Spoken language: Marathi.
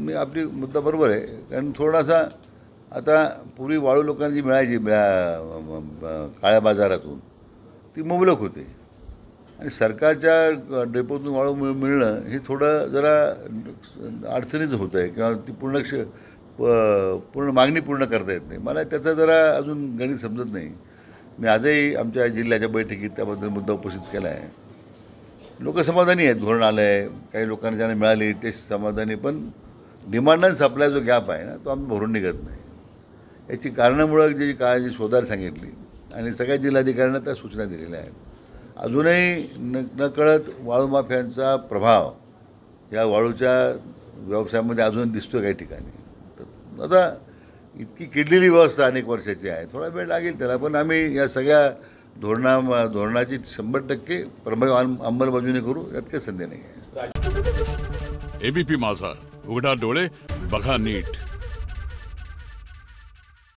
मी आपली मुद्दा बरोबर आहे, कारण थोडासा आता पूर्वी वाळू लोकांना जी मिळायची काळ्या बाजारातून ती मुबलक होते आणि सरकारच्या डेपोतून वाळू मिळणं हे थोडं जरा अडचणीचं होतं आहे किंवा ती पूर्ण मागणी पूर्ण करता येत नाही. मला त्याचा जरा अजून गणित समजत नाही. मी आजही आमच्या जिल्ह्याच्या बैठकीत त्याबद्दल मुद्दा उपस्थित केला आहे. लोक समाधानी आहेत, धोरण आलं आहे, काही लोकांना ज्यांना मिळाली ते समाधानी, पण डिमांड आणि सप्लाय जो गॅप आहे ना तो आम्ही भरून निघत नाही. याची कारणामुळं जी काळजी शोधायला सांगितली आणि सगळ्या जिल्हाधिकाऱ्यांना त्या सूचना दिलेल्या आहेत. अजूनही नकळत वाळू माफियांचा प्रभाव या वाळूच्या व्यवसायामध्ये अजून दिसतो काही ठिकाणी. तर आता इतकी किडलेली व्यवस्था अनेक वर्षाची आहे, थोडा वेळ लागेल त्याला, पण आम्ही या सगळ्या धोरणाची 100% प्रभावी अंमलबजावणी करू, यात काही संदेह नाही आहे. एबीपी माझा, उघडा डोळे बघा नीट.